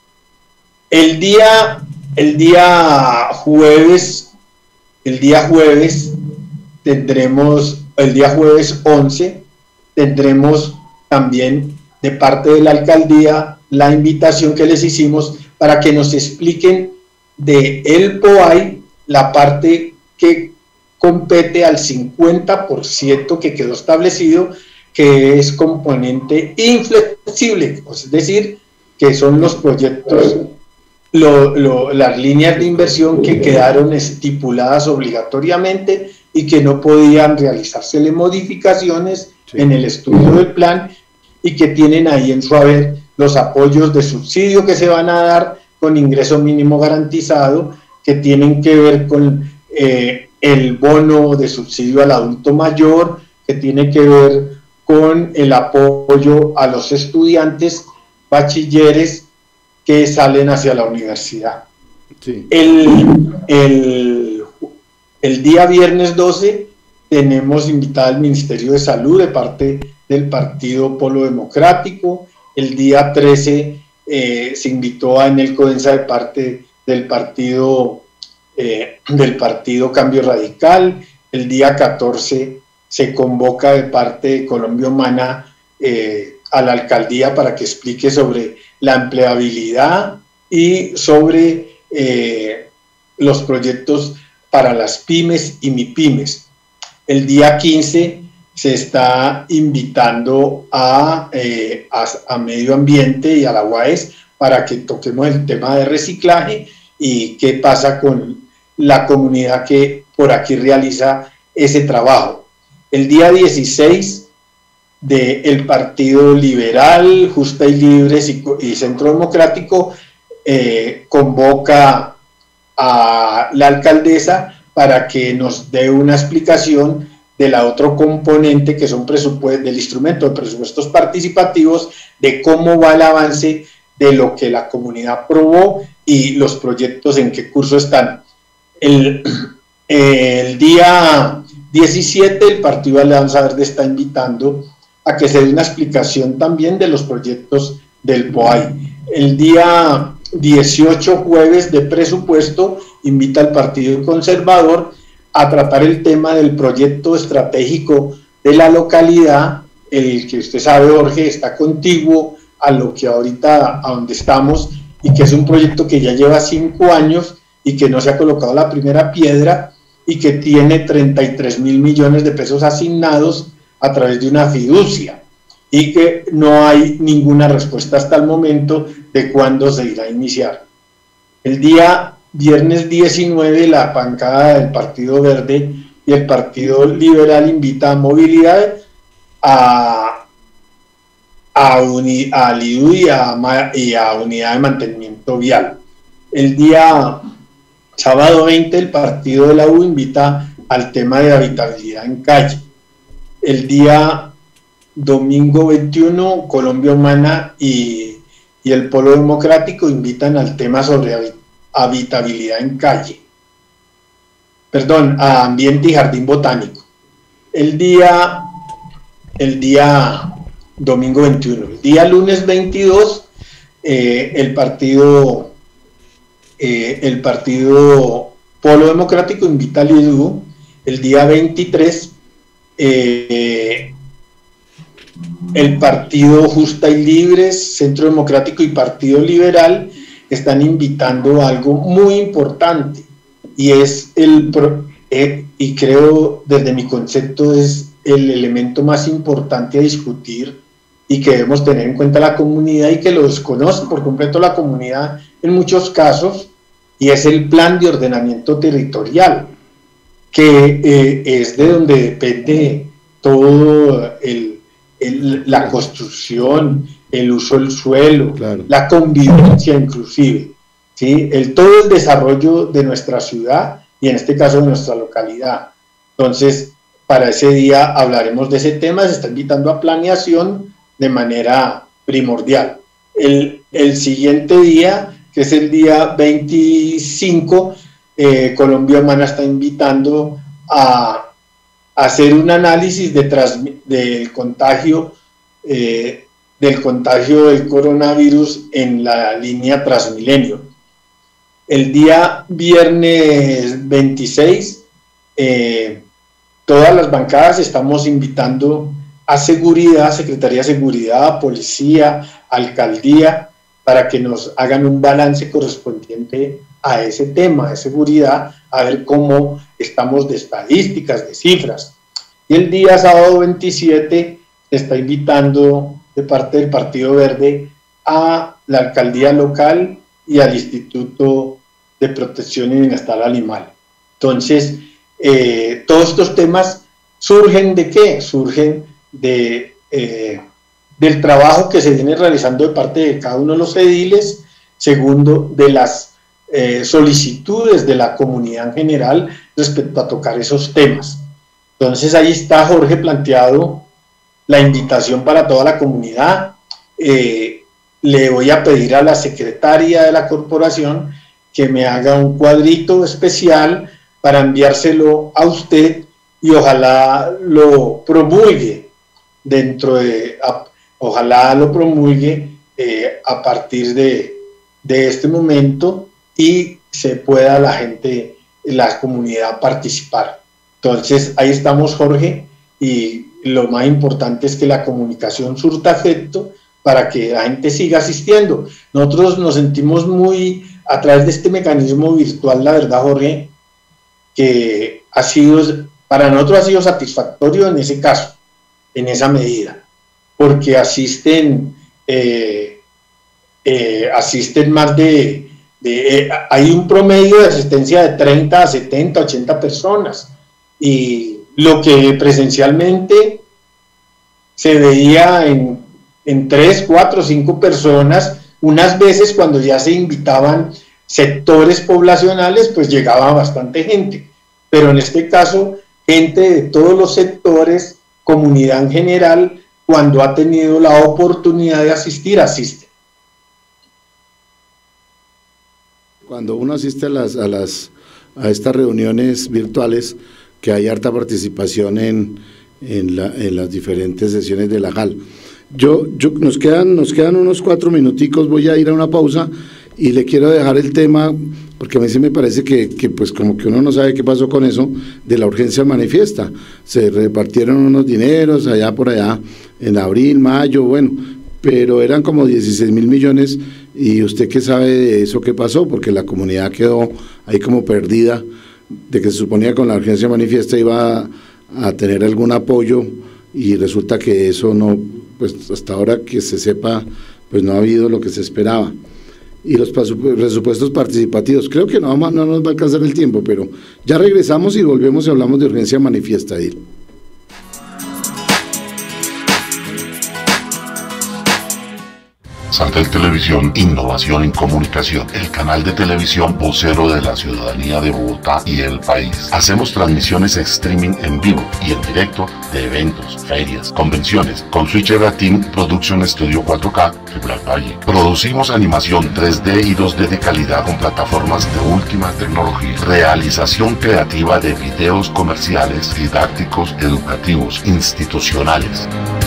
El día, el día jueves, el día jueves tendremos, el día jueves once, tendremos también de parte de la alcaldía la invitación que les hicimos para que nos expliquen de el P O A I la parte que compete al cincuenta por ciento que quedó establecido, que es componente inflexible, es decir, que son los proyectos, lo, lo, las líneas de inversión que quedaron estipuladas obligatoriamente y que no podían realizársele modificaciones sí. en el estudio del plan, y que tienen ahí en su haber los apoyos de subsidio que se van a dar con ingreso mínimo garantizado, que tienen que ver con eh, el bono de subsidio al adulto mayor, que tiene que ver con el apoyo a los estudiantes bachilleres que salen hacia la universidad. Sí. El, el, el día viernes doce tenemos invitada al Ministerio de Salud de parte del Partido Polo Democrático. El día trece eh, se invitó a Enel Codensa de parte del partido, eh, del partido Cambio Radical. El día catorce se convoca de parte de Colombia Humana eh, a la alcaldía para que explique sobre la empleabilidad y sobre eh, los proyectos para las pymes y mipymes. El día quince se está invitando a, eh, a, a Medio Ambiente y a la U A E S para que toquemos el tema de reciclaje y qué pasa con la comunidad que por aquí realiza ese trabajo. El día dieciséis del Partido Liberal, Justa y Libres y, y Centro Democrático eh, convoca a la alcaldesa para que nos dé una explicación de la otro componente que son presupuestos, del instrumento de presupuestos participativos, de cómo va el avance de lo que la comunidad aprobó y los proyectos en qué curso están. El, el día diecisiete el Partido Alianza Verde está invitando a que se dé una explicación también de los proyectos del P O A I. El día dieciocho, jueves de presupuesto, invita al Partido Conservador a tratar el tema del proyecto estratégico de la localidad, el que usted sabe, Jorge, está contiguo a lo que ahorita, a donde estamos, y que es un proyecto que ya lleva cinco años y que no se ha colocado la primera piedra y que tiene treinta y tres mil millones de pesos asignados a través de una fiducia y que no hay ninguna respuesta hasta el momento de cuándo se irá a iniciar. El día viernes diecinueve, la bancada del Partido Verde y el Partido Liberal invita a Movilidad, a, a, uni, a Lidu y a, y a Unidad de Mantenimiento Vial. El día sábado veinte, el Partido de la U invita al tema de habitabilidad en calle. El día domingo veintiuno, Colombia Humana y, y el Polo Democrático invitan al tema sobre habitabilidad en calle, perdón, a ambiente y jardín botánico. El día, el día domingo veintiuno, el día lunes veintidós, eh, el partido, eh, el partido Polo Democrático invita al I D U. El día veintitrés, eh, el Partido Justa y Libres, Centro Democrático y Partido Liberal están invitando a algo muy importante, y es el, eh, y creo desde mi concepto es el elemento más importante a discutir y que debemos tener en cuenta la comunidad y que lo desconoce por completo la comunidad en muchos casos, y es el plan de ordenamiento territorial, que eh, es de donde depende todo el, el, la construcción, el uso del suelo, claro, la convivencia inclusive, ¿sí? el, todo el desarrollo de nuestra ciudad y en este caso de nuestra localidad. Entonces, para ese día hablaremos de ese tema, se está invitando a planeación de manera primordial. El, el siguiente día, que es el día veinticinco, eh, Colombia Humana está invitando a, a hacer un análisis de del contagio eh, del contagio del coronavirus en la línea Transmilenio. El día viernes veintiséis, eh, todas las bancadas estamos invitando a seguridad, Secretaría de Seguridad, Policía, Alcaldía, para que nos hagan un balance correspondiente a ese tema de seguridad, a ver cómo estamos de estadísticas, de cifras. Y el día sábado veintisiete se está invitando de parte del Partido Verde a la Alcaldía Local y al Instituto de Protección y Bienestar Animal. Entonces, eh, todos estos temas surgen ¿de qué? Surgen de, eh, del trabajo que se viene realizando de parte de cada uno de los ediles, segundo, de las eh, solicitudes de la comunidad en general respecto a tocar esos temas. Entonces ahí está, Jorge, planteado la invitación para toda la comunidad. Eh, le voy a pedir a la secretaria de la corporación que me haga un cuadrito especial para enviárselo a usted y ojalá lo promulgue dentro de, a, ojalá lo promulgue eh, a partir de, de este momento y se pueda la gente, la comunidad participar. Entonces ahí estamos, Jorge, y lo más importante es que la comunicación surta efecto para que la gente siga asistiendo. Nosotros nos sentimos muy, a través de este mecanismo virtual, la verdad, Jorge, que ha sido, para nosotros ha sido satisfactorio en ese caso, en esa medida, porque asisten, eh, eh, asisten más de, de eh, hay un promedio de asistencia de treinta a setenta, ochenta personas, y lo que presencialmente se veía en, en tres, cuatro, cinco personas, unas veces cuando ya se invitaban sectores poblacionales, pues llegaba bastante gente, pero en este caso, gente de todos los sectores, comunidad en general, cuando ha tenido la oportunidad de asistir, asiste. Cuando uno asiste a las, a las a estas reuniones virtuales, que hay harta participación en, en, la, en las diferentes sesiones de la J A L. Yo, yo, nos quedan, nos quedan unos cuatro minuticos, voy a ir a una pausa y le quiero dejar el tema, porque a mí sí me parece que, que pues como que uno no sabe qué pasó con eso, de la urgencia manifiesta. Se repartieron unos dineros allá por allá, en abril, mayo, bueno, pero eran como dieciséis mil millones, y usted qué sabe de eso qué pasó, porque la comunidad quedó ahí como perdida, de que se suponía que con la urgencia manifiesta iba a, a tener algún apoyo, y resulta que eso no, pues hasta ahora que se sepa, pues no ha habido lo que se esperaba. Y los presupuestos participativos, creo que no, no nos va a alcanzar el tiempo, pero ya regresamos y volvemos y hablamos de urgencia manifiesta, Edil. Santel Televisión, innovación en comunicación, el canal de televisión vocero de la ciudadanía de Bogotá y el país. Hacemos transmisiones streaming en vivo y en directo de eventos, ferias, convenciones, con Switcher Team Production Studio cuatro K, Black Valle. Producimos animación tres D y dos D de calidad con plataformas de última tecnología. Realización creativa de videos comerciales, didácticos, educativos, institucionales.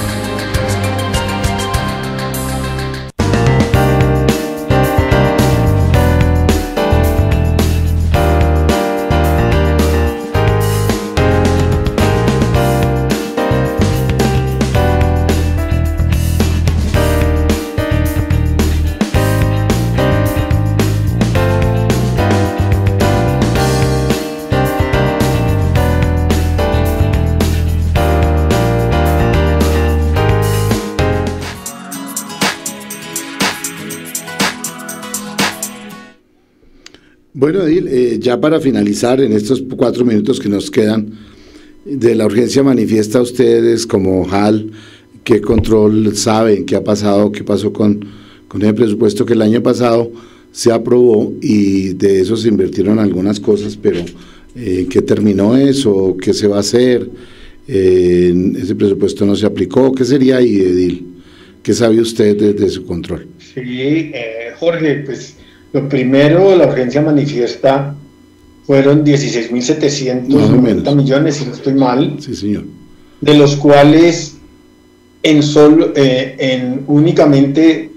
Bueno, Edil, eh, ya para finalizar, en estos cuatro minutos que nos quedan, de la urgencia manifiesta ustedes como J A L, ¿qué control saben? ¿Qué ha pasado? ¿Qué pasó con, con el presupuesto que el año pasado se aprobó y de eso se invirtieron algunas cosas, pero eh, ¿qué terminó eso? ¿Qué se va a hacer? Eh, ¿Ese presupuesto no se aplicó? ¿Qué sería ahí, Edil? ¿Qué sabe usted desde su control? Sí, eh, Jorge, pues lo primero, la urgencia manifiesta fueron dieciséis mil setecientos noventa millones, si no estoy mal. Sí, señor. De los cuales en solo, eh, en únicamente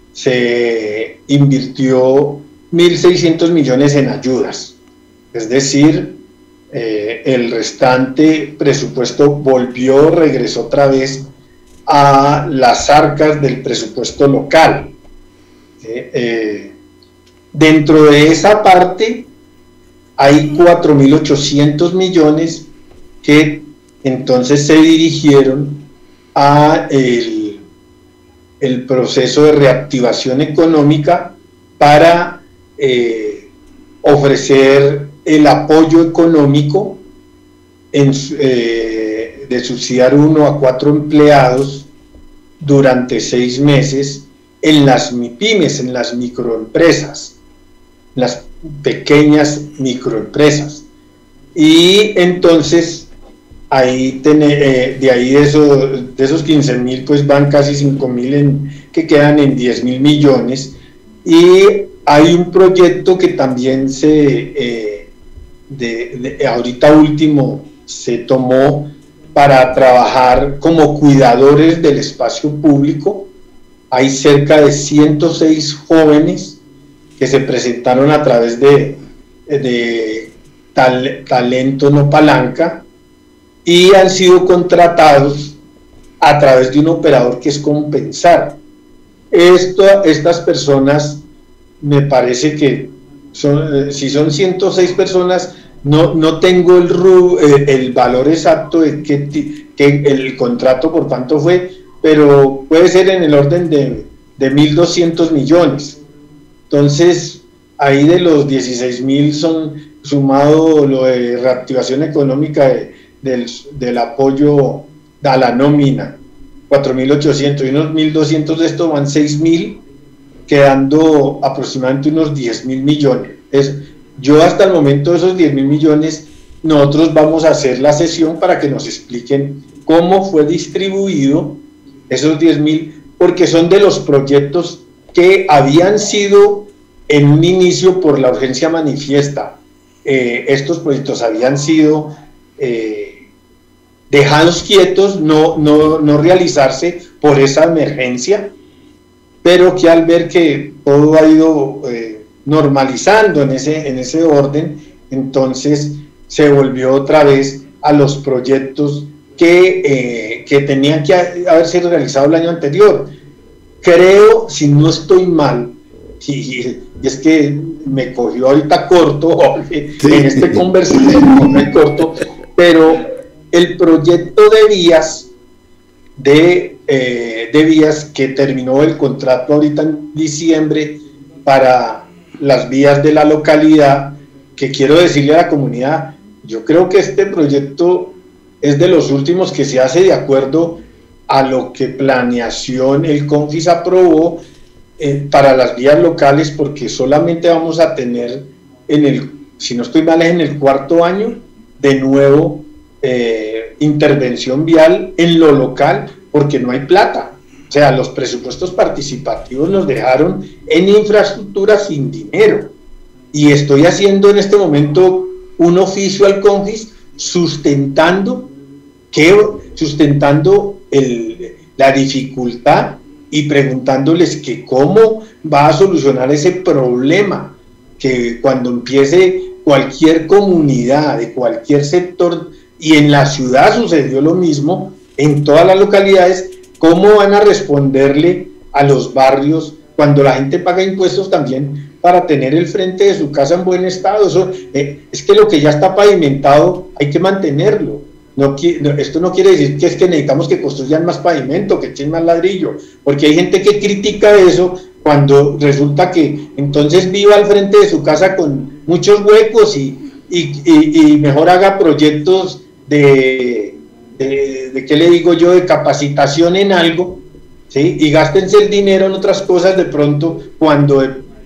se invirtió mil seiscientos millones en ayudas. Es decir, eh, el restante presupuesto volvió, regresó otra vez a las arcas del presupuesto local. Eh, eh, Dentro de esa parte hay cuatro mil ochocientos millones que entonces se dirigieron a el, el proceso de reactivación económica para eh, ofrecer el apoyo económico en, eh, de subsidiar uno a cuatro empleados durante seis meses en las MIPYMES, en las microempresas, las pequeñas microempresas. Y entonces ahí tené, eh, de ahí de, eso, de esos quince mil pues van casi cinco mil que quedan en diez mil millones, y hay un proyecto que también se eh, de, de, ahorita último se tomó para trabajar como cuidadores del espacio público. Hay cerca de ciento seis jóvenes que se presentaron a través de, de tal, talento no palanca y han sido contratados a través de un operador que es Compensar. Esto, estas personas, me parece que son, si son ciento seis personas, no, no tengo el, el, el valor exacto de que, que el contrato por cuánto fue, pero puede ser en el orden de, de mil doscientos millones. Entonces, ahí de los dieciséis mil son sumado lo de reactivación económica de, del, del apoyo a la nómina, cuatro mil ochocientos, y unos mil doscientos de esto van seis mil, quedando aproximadamente unos diez mil millones. Es, yo hasta el momento de esos diez mil millones, nosotros vamos a hacer la sesión para que nos expliquen cómo fue distribuido esos diez mil, porque son de los proyectos que habían sido en un inicio por la urgencia manifiesta. Eh, estos proyectos habían sido eh, dejados quietos, no, no, no realizarse por esa emergencia, pero que al ver que todo ha ido eh, normalizando en ese, en ese orden, entonces se volvió otra vez a los proyectos que, eh, que tenían que haber sido realizados el año anterior. Creo, si no estoy mal, y, y es que me cogió ahorita corto, sí. En este conversación me corto, pero el proyecto de vías, de, eh, de vías que terminó el contrato ahorita en diciembre para las vías de la localidad, que quiero decirle a la comunidad, yo creo que este proyecto es de los últimos que se hace de acuerdo a lo que planeación, el CONFIS aprobó eh, para las vías locales, porque solamente vamos a tener, en el, si no estoy mal, es en el cuarto año, de nuevo eh, intervención vial en lo local, porque no hay plata. O sea, los presupuestos participativos nos dejaron en infraestructura sin dinero. Y estoy haciendo en este momento un oficio al CONFIS sustentando, que, sustentando el, la dificultad y preguntándoles que cómo va a solucionar ese problema, que cuando empiece cualquier comunidad, de cualquier sector, y en la ciudad sucedió lo mismo, en todas las localidades, cómo van a responderle a los barrios cuando la gente paga impuestos también para tener el frente de su casa en buen estado. Eso, eh, es que lo que ya está pavimentado hay que mantenerlo. No, no, esto no quiere decir que es que necesitamos que construyan más pavimento, que echen más ladrillo, porque hay gente que critica eso cuando resulta que entonces viva al frente de su casa con muchos huecos y, y, y, y mejor haga proyectos de, de, de, ¿qué le digo yo?, de capacitación en algo, ¿sí? Y gástense el dinero en otras cosas de pronto, cuando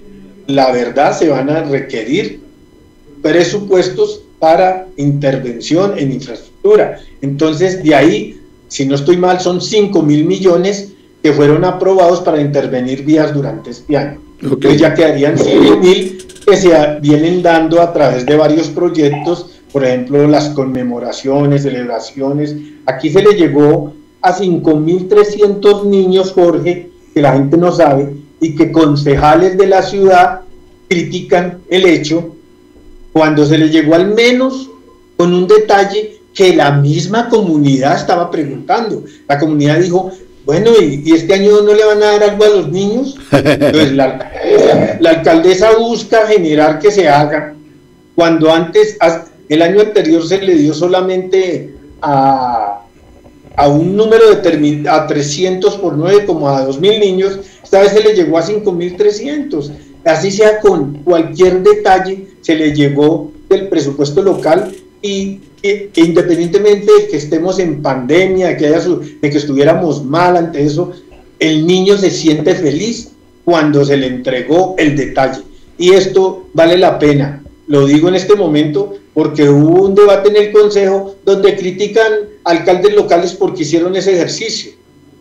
la verdad se van a requerir presupuestos para intervención en infraestructura. Entonces, de ahí, si no estoy mal, son cinco mil millones que fueron aprobados para intervenir vías durante este año. Okay. Entonces ya quedarían siete mil que se vienen dando a través de varios proyectos, por ejemplo, las conmemoraciones, celebraciones. Aquí se le llegó a cinco mil trescientos niños, Jorge, que la gente no sabe, y que concejales de la ciudad critican el hecho, cuando se le llegó al menos con un detalle que la misma comunidad estaba preguntando. La comunidad dijo, bueno, ¿y, y este año no le van a dar algo a los niños? Entonces la alcaldesa, la alcaldesa busca generar que se haga, cuando antes, el año anterior se le dio solamente a, a un número determinado, a trescientos por nueve, como a dos mil niños, esta vez se le llegó a cinco mil trescientos. Así sea, con cualquier detalle se le llegó del presupuesto local, y que, que independientemente de que estemos en pandemia, de que, haya su, de que estuviéramos mal ante eso, el niño se siente feliz cuando se le entregó el detalle. Y esto vale la pena, lo digo en este momento, porque hubo un debate en el Consejo donde critican alcaldes locales porque hicieron ese ejercicio.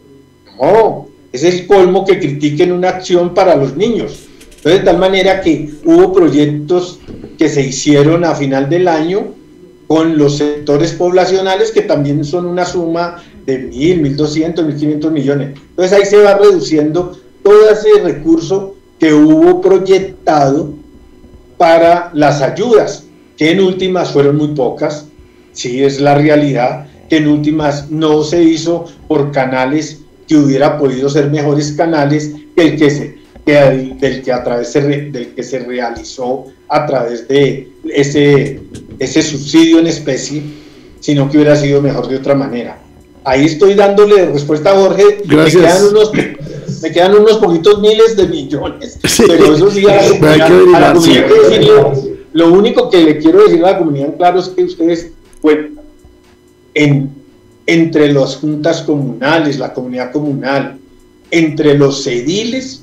No, es el colmo que critiquen una acción para los niños. Entonces, de tal manera que hubo proyectos que se hicieron a final del año con los sectores poblacionales, que también son una suma de mil, mil doscientos, mil quinientos millones. Entonces ahí se va reduciendo todo ese recurso que hubo proyectado para las ayudas, que en últimas fueron muy pocas, sí es la realidad, que en últimas no se hizo por canales que hubiera podido ser mejores canales que el que se Que, del, que a través se re, del que se realizó a través de ese, ese subsidio en especie, sino que hubiera sido mejor de otra manera. Ahí estoy dándole respuesta a Jorge. Gracias. Me quedan unos, me quedan unos poquitos miles de millones, sí, pero eso sí, a la comunidad, a la comunidad que decirle, lo único que le quiero decir a la comunidad, claro, es que ustedes, bueno, en, entre las juntas comunales, la comunidad comunal, entre los ediles,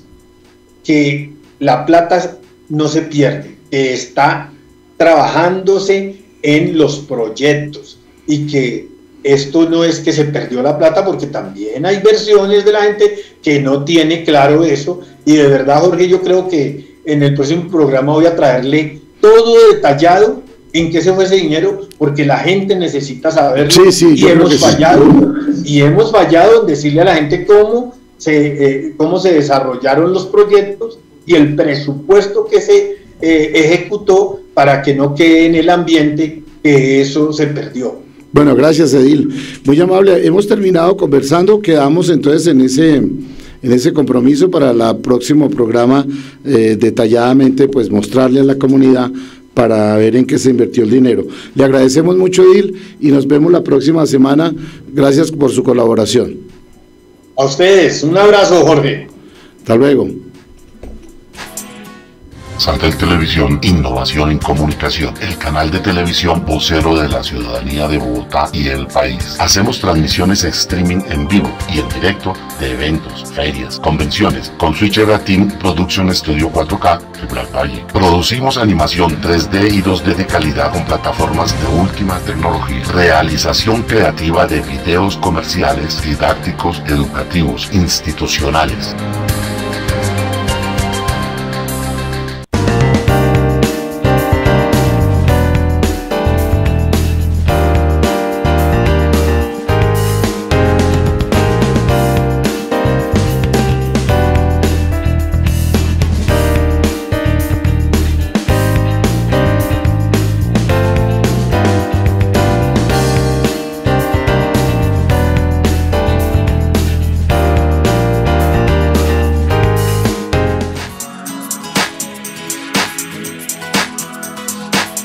que la plata no se pierde, que está trabajándose en los proyectos, y que esto no es que se perdió la plata, porque también hay versiones de la gente que no tiene claro eso. Y de verdad, Jorge, yo creo que en el próximo programa voy a traerle todo detallado en qué se fue ese dinero, porque la gente necesita saberlo. Sí, sí, y hemos fallado sí. y hemos fallado en decirle a la gente cómo Se, eh, cómo se desarrollaron los proyectos y el presupuesto que se eh, ejecutó, para que no quede en el ambiente que eso se perdió. Bueno, gracias, Edil, muy amable. Hemos terminado conversando, quedamos entonces en ese en ese compromiso para el próximo programa, eh, detalladamente pues mostrarle a la comunidad para ver en qué se invirtió el dinero. Le agradecemos mucho, Edil, y nos vemos la próxima semana. Gracias por su colaboración. A ustedes, un abrazo, Jorge. Hasta luego. Santel Televisión, innovación en comunicación, el canal de televisión vocero de la ciudadanía de Bogotá y el país. Hacemos transmisiones streaming en vivo y en directo de eventos, ferias, convenciones, con Switcher Team Production Studio cuatro K, Fibral Valle. Producimos animación tres D y dos D de calidad con plataformas de última tecnología. Realización creativa de videos comerciales, didácticos, educativos, institucionales.